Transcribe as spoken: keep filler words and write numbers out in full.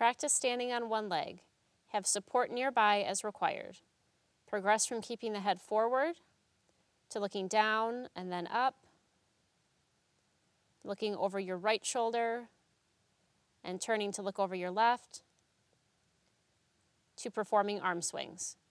Practice standing on one leg. Have support nearby as required. Progress from keeping the head forward to looking down and then up, looking over your right shoulder and turning to look over your left, to performing arm swings.